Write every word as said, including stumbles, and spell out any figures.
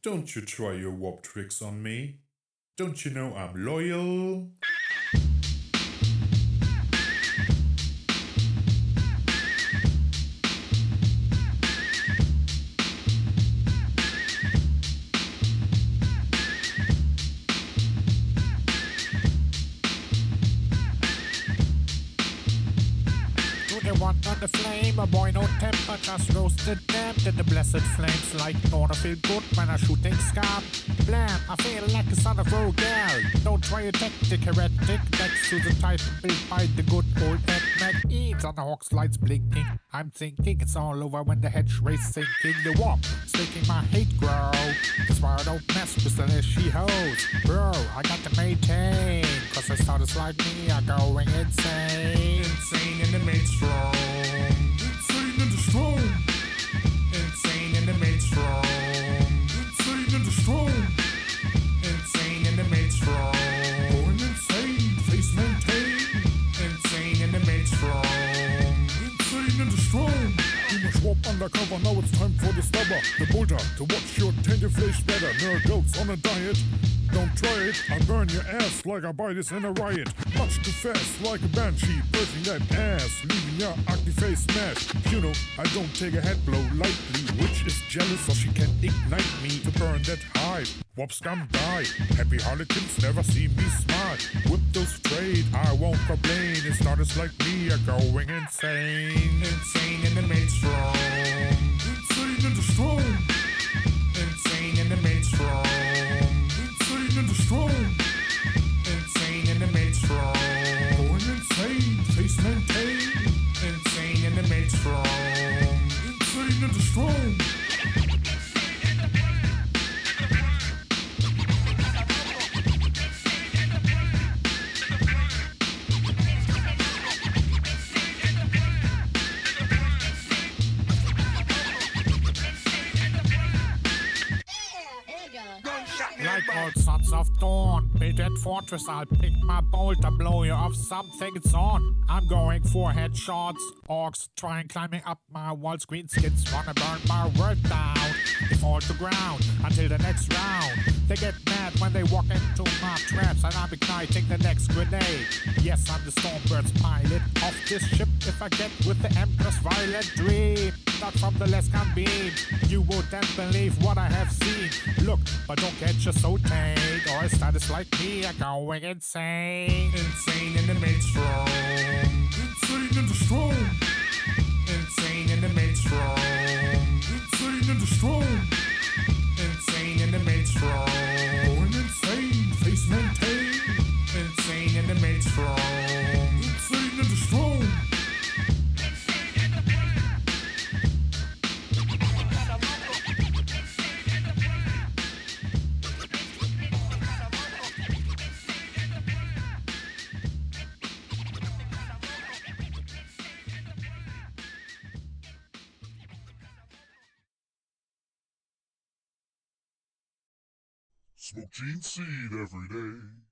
Don't you try your warp tricks on me. Don't you know I'm loyal? One on the flame, a boy no temper, just roasted them to the blessed flames. Like Nora feel good when I shooting scum. Blam, I feel like a son of a girl. Don't try a tactic, heretic. Next to the title built by the good old Ed McEads on the Hawk's lights blinking. I'm thinking it's all over when the hedge race sinking. The warp is making my hate grow. That's why I don't mess with the leshy hoes. Bro, I got to maintain, cause the starters like me are going insane. Insane in the Maelstrom. Insane in the storm. Insane in the Maelstrom. Insane in the storm. Insane in the Maelstrom. Going insane, face maintain. Insane in the Maelstrom. Insane in the storm. You must walk undercover, now it's time for the stubber. The boulder, to watch your tender flesh better. Nerd goats on a diet. Don't try it, I'll burn your ass like I buy this in a riot. Much too fast, like a banshee, bursting that ass, leaving your ugly face smashed. You know, I don't take a head blow lightly. Witch is jealous, so she can ignite me to burn that hive. Warp scum die. Happy harlequins never see me smile. Whip those straight, I won't complain. And starters like me are going insane. Insane in the Maelstrom. Insane in the storm. Insane in the Maelstrom. Insane in the storm. Insane in the Maelstrom. Going insane, face maintain. Insane in the Maelstrom. Insane in the storm. Like all sons of dawn, build that fortress, I'll pick my bolt, I'll blow you off something, it's on. I'm going for headshots, orcs trying climbing up my walls, greenskins wanna burn my world down. They fall to ground until the next round. They get mad when they walk into my traps, and I'm igniting the next grenade. Yes, I'm the Stormbird's pilot of this ship if I get with the Empress' violent dream. Not from the Lescan beam, you wouldn't believe what I have seen. Look, but don't get you so tamed, or a status like me are going insane. Insane in the Maelstrom. Insane in the storm. Insane in the Maelstrom. Insane in the storm. Insane in the Maelstrom. Going insane, face maintain. Insane in the Maelstrom. Insane in the storm. Smoke gene seed every day.